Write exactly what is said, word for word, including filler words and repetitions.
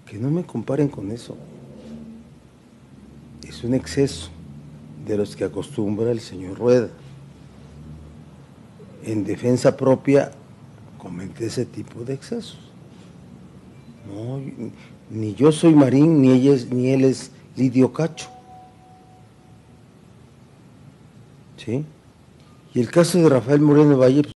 Que no me comparen con eso. Es un exceso de los que acostumbra el señor Rueda. En defensa propia comete ese tipo de excesos. No, ni yo soy Marín, ni, ella es, ni él es Lidio Cacho. ¿Sí? Y el caso de Rafael Moreno Valle, pues,